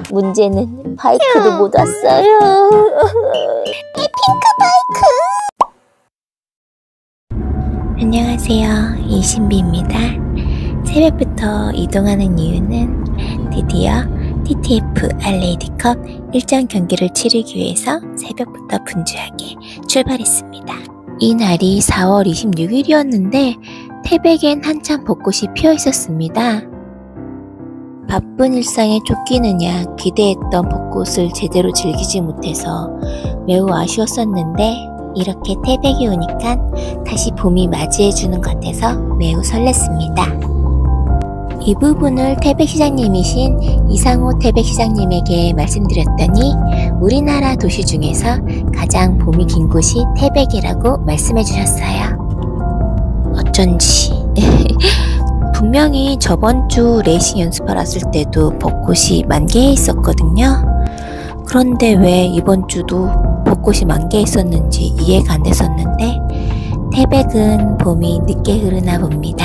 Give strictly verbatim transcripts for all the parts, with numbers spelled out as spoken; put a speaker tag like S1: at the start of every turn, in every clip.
S1: 문제는 바이크도 못 왔어요. 내 핑크 바이크. 안녕하세요, 이신비입니다. 새벽부터 이동하는 이유는 드디어 티티에프 알레이디컵 일전 경기를 치르기 위해서 새벽부터 분주하게 출발했습니다. 이 날이 사월 이십육일이었는데 태백엔 한참 벚꽃이 피어 있었습니다. 바쁜 일상에 쫓기느냐 기대했던 벚꽃을 제대로 즐기지 못해서 매우 아쉬웠었는데 이렇게 태백에 오니까 다시 봄이 맞이해주는 것 같아서 매우 설렜습니다. 이 부분을 태백시장님이신 이상호 태백시장님에게 말씀드렸더니 우리나라 도시 중에서 가장 봄이 긴 곳이 태백이라고 말씀해 주셨어요. 어쩐지 분명히 저번주 레이싱 연습하러 왔을 때도 벚꽃이 만개해 있었거든요. 그런데 왜 이번주도 벚꽃이 만개해 있었는지 이해가 안 됐었는데 태백은 봄이 늦게 흐르나 봅니다.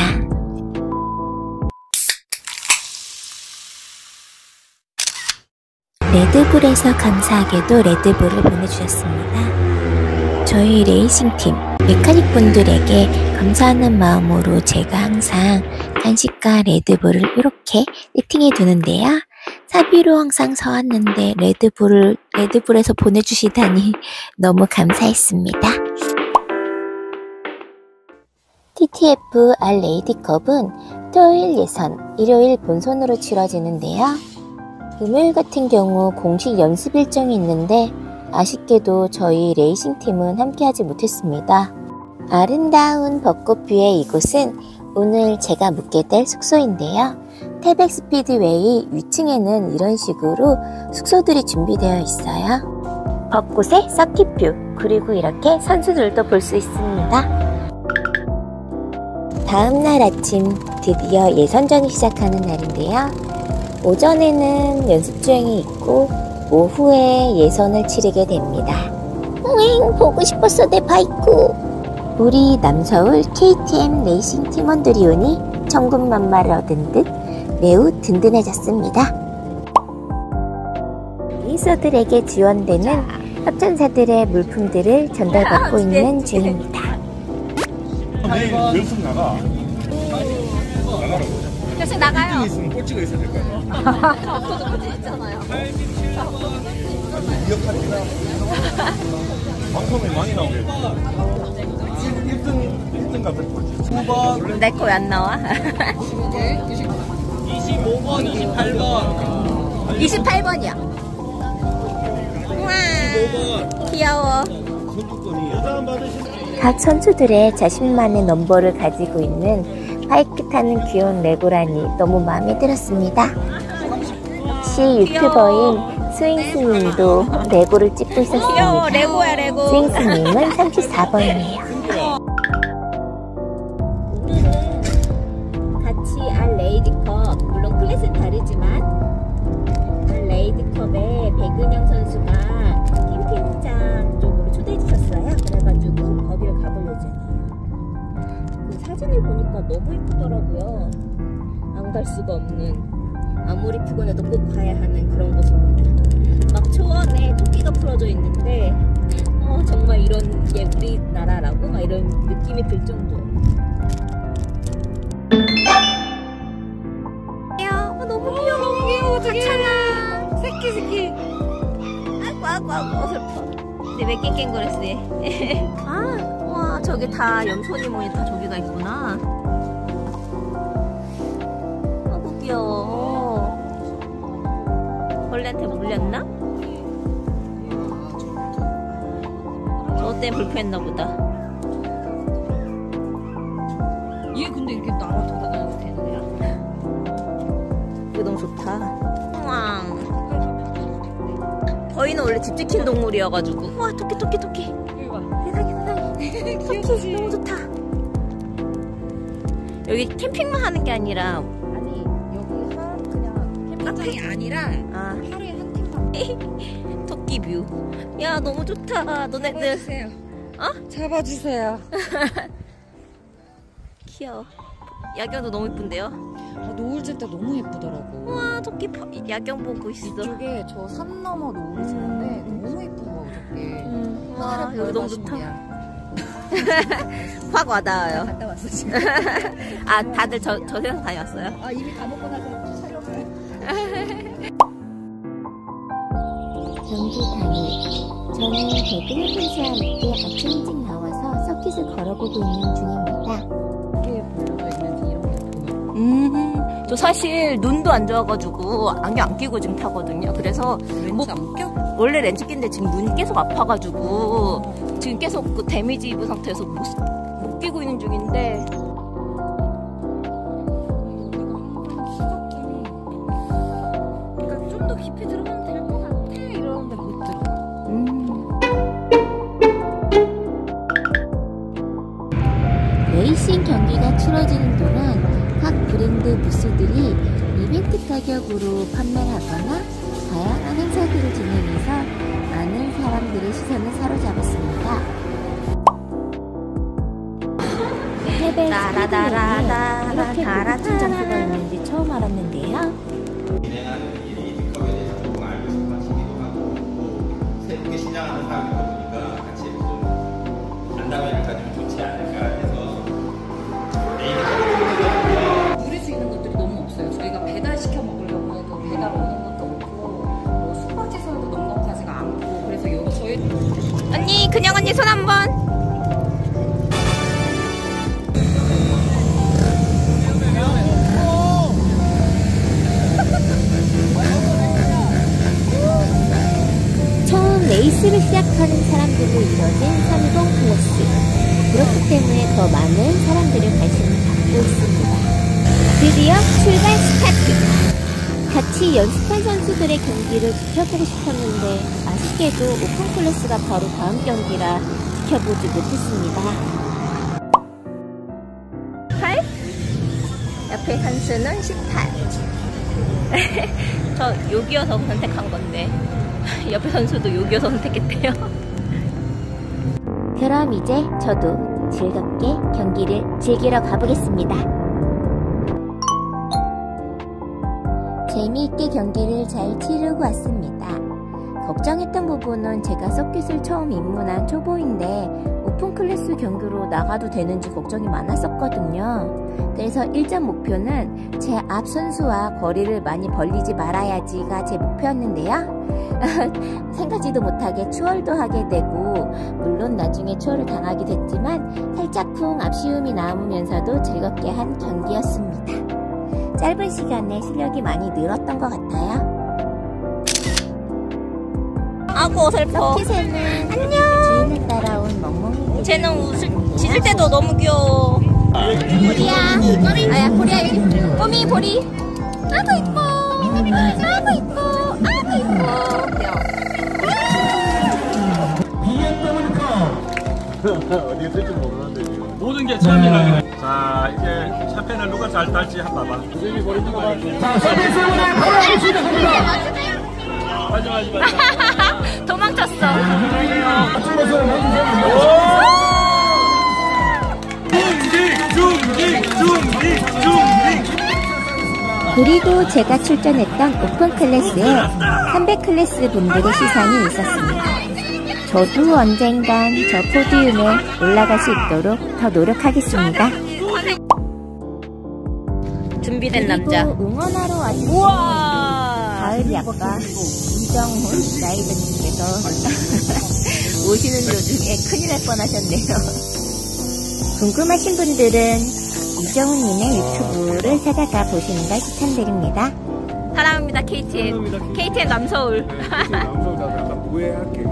S1: 레드불에서 감사하게도 레드불을 보내주셨습니다. 저희 레이싱팀 메카닉 분들에게 감사하는 마음으로 제가 항상 간식과 레드불을 이렇게 세팅해 두는데요. 사비로 항상 사왔는데 레드불을 레드불에서 보내주시다니 너무 감사했습니다. 티티에프 알레이디컵은 토요일 예선, 일요일 본선으로 치러지는데요. 금요일 같은 경우 공식 연습 일정이 있는데 아쉽게도 저희 레이싱팀은 함께하지 못했습니다. 아름다운 벚꽃뷰의 이곳은 오늘 제가 묵게 될 숙소인데요. 태백 스피드웨이 위층에는 이런 식으로 숙소들이 준비되어 있어요. 벚꽃의 서킷뷰, 그리고 이렇게 선수들도 볼 수 있습니다. 다음날 아침 드디어 예선전이 시작하는 날인데요. 오전에는 연습 주행이 있고 오후에 예선을 치르게 됩니다. 응, 보고 싶었어 내 바이크. 우리 남서울 케이티엠 레이싱 팀원들이 오니 천군만마를 얻은 듯 매우 든든해졌습니다. 레이서들에게 지원되는 협찬사들의 물품들을 전달받고 있는 중입니다.
S2: 내일 연습 나가.
S3: 계속 나가요.
S2: 꼴찌가 있으면 꼴찌가 있어야 될 거 아니야.
S3: 저도 꼴찌 있잖아요.
S2: 기억하기나 방송에 많이 나오게. 일 등 일 등 같은 꼴찌. 구 번.
S3: 내 거 왜 안 나와?
S2: 이십오 번, 이십팔 번.
S3: 이십팔 번이야. 우와.
S2: 이십오 번.
S3: 귀여워.
S2: 선두권이 여자 받으신.
S1: 각 선수들의 자신만의 넘버를 가지고 있는 바이크 타는 귀여운 레고라니 너무 마음에 들었습니다. 역시 유튜버인 스윙스님도 레고를 찍고 있었습니다.
S3: 귀여워, 레고야 레고.
S1: 스윙스님은 삼십사 번이에요. 오늘은 같이 알레이디컵, 물론 클래스는 다르지만 알레이디컵에 백은영 선수가 캠핑장 쪽으로 초대해 주셨어요. 그래가지고 거기를 가볼 예정이에요. 그 사진을 보니까 너무 예쁘더라고요. 안 갈 수가 없는, 아무리 피곤해도 꼭 가야 하는 그런 곳입니다. 막 초원에 토끼가 풀어져 있는데 어, 정말 이런 게 우리나라라고 막 이런 느낌이 들 정도. 어, 너무 귀여워. 너무 귀여워. 가찬아. 새끼 새끼. 아이고 아이고 아이고 슬퍼. 근데 왜 깽깽거렸어? 아, 와, 저기 다 염소니 뭐니 다 저기가 있구나. 아이고 귀여워. 벌레한테 물렸나? 저 때문에 불편했나 보다.
S3: 얘 근데 이렇게 나와 돌아다녀도 되는 거야?
S1: 이거 너무 좋다. 왕. 저희는 원래 집 지킨 동물이어가지고. 와, 토끼 토끼 토끼.
S3: 여기 봐.
S1: 세상에 세상에. 토끼 너무 좋다. 여기 캠핑만 하는 게 아니라,
S3: 아니 여기가 그냥 캠핑장이 아니라
S1: 아,
S3: 하루에 한 팀만.
S1: 토끼 뷰. 야, 너무 좋다. 너네들.
S3: 잡아주세요.
S1: 어?
S3: 잡아주세요.
S1: 귀여워. 야경도 너무 예쁜데요?
S3: 아, 노을 질 때 너무 예쁘더라고.
S1: 와, 저기 파- 야경 보고 있어.
S3: 이쪽에 저 산 너머 노을이 지는데 너무 예쁜 거 저게.
S1: 음, 와,
S3: 하늘의
S1: 여기 너무
S3: 별
S1: 좋다.
S3: 가시물이야.
S1: 확 와닿아요.
S3: 갔다 왔어 지금.
S1: 아, 다들 저, 저 세상 다녀왔어요?
S3: 아 이미 다 먹고 나서 촬영을.
S4: 경기 당일, 저는 배그맨 팬츠와 함께 아침 일찍 나와서 서킷을 걸어보고 있는 중입니다.
S3: 이게 보여져 있는지 이런 게 보여.
S1: 음, 저 사실 눈도 안 좋아가지고 안경 안 끼고 지금 타거든요. 그래서
S3: 렌즈 안 껴?
S1: 원래 렌즈 끼는데 지금 눈이 계속 아파가지고 지금 계속 그 데미지 입은 상태에서 못, 못 끼고 있는 중인데
S3: 그러니까 좀 더 깊이 들어가면 될 것 같아 이러는데 못 들어.
S1: 음.
S4: 레이싱 경기가 치러지는 동안 각 브랜드 부스들이 이벤트 가격으로 판매를 하거나 다양한 행사들을 진행해서 많은 사람들의 시선을 사로잡았습니다. 해벨
S1: 따라다라다라
S4: 이렇게 고급진 장소가 있는지 처음 알았는데요.
S2: 진행하는 이 레이디컵에 대해서 조금 알고 싶어지기도 하고 또 새롭게 신장하는 사람이다 보니까 같이 좀 간담회를 가지면 좋지 않을까 해서 레이디컵을
S3: 누릴 수 있는 것들이 너무 없어요. 저희가 배달 시켜 먹으려고 해도 배달 오는 것도 없고 뭐 숙박시설도 넉넉하지가 않고 그래서 여기 저희
S1: 언니, 그냥 언니 손 한번.
S4: 처음 레이스를 시작하는 사람들로 이뤄진 삼십 클래스. 그렇기 때문에 더 많은 사람들의 관심을 받고 있습니다. 드디어 출발 스타트! 같이 연습한 선수들의 경기를 지켜보고 싶었는데 아쉽게도 오픈 클래스가 바로 다음 경기라 지켜보지 못했습니다.
S1: 팔? 옆에 선수는 십팔. 저 욕이어서 선택한 건데 옆에 선수도 욕이어서 선택했대요.
S4: 그럼 이제 저도 즐겁게 경기를 즐기러 가보겠습니다. 재미있게 경기를 잘 치르고 왔습니다. 걱정했던 부분은 제가 서킷을 처음 입문한 초보인데 오픈 클래스 경기로 나가도 되는지 걱정이 많았었거든요. 그래서 일전 목표는 제 앞 선수와 거리를 많이 벌리지 말아야지가 제 목표였는데요. 생각지도 못하게 추월도 하게 되고 물론 나중에 추월을 당하게 됐지만 살짝쿵 아쉬움이 남으면서도 즐겁게 한 경기였습니다. 짧은 시간에 실력이 많이 늘었던 것 같아요.
S1: 아고 슬퍼.
S4: 서킷에는 주인을 따라온 멍멍이
S1: 쟤는 웃을, 짖을 때도 너무 귀여워.
S4: 보리야. 아야 보리야 여기. 꼬미 보리. 아구 이뻐. 아구 이뻐. 아구 이뻐.
S2: 어디에 쓸지 모르는데 지금 모든 게 처음이라. 자 이제 샴페인을 누가 잘 딸지 한번 봐봐. 선생님이 버리는 거 봐. 자 서비스문에 바로 시작합니다. 맞아 맞아 맞아.
S1: 도망쳤어.
S2: 중딩 중딩 중딩.
S4: 그리고 제가 출전했던 오픈 클래스에 삼백 클래스 분들의 시선이 있었습니다. 저도 언젠간 저 포디움에 올라갈 수 있도록 더 노력하겠습니다.
S1: 준비된
S4: 그리고
S1: 남자.
S4: 응원하러 와주신
S1: 우와.
S4: 가을 약과 이정훈 라이더님께서 오시는 도중에 큰일 날 뻔하셨네요. 궁금하신 분들은 이정훈님의 유튜브를 찾아가 보시는 걸 추천드립니다.
S1: 사랑합니다 케이티엠. 케이티엠 남서울.
S2: 남성 나도 약간 우회할게.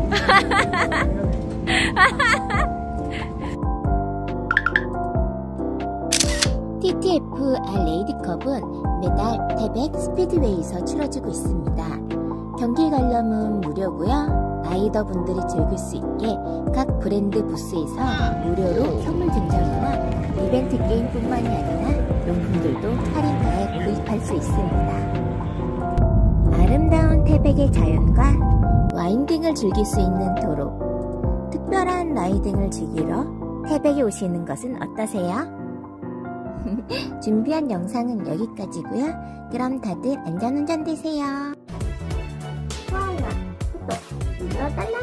S4: 티티에프 알 레이디컵은 매달 태백 스피드웨이에서 치러지고 있습니다. 경기 관람은 무료고요. 라이더분들이 즐길 수 있게 각 브랜드 부스에서 무료로 선물 증정이나 이벤트 게임뿐만이 아니라 용품들도 할인가에 구입할 수 있습니다. 아름다운 태백의 자연과 와인딩을 즐길 수 있는 도로, 특별한 라이딩을 즐기러 태백에 오시는 것은 어떠세요? 준비한 영상은 여기까지고요. 그럼 다들 안전운전 되세요. 좋아요, 구독 눌러달라.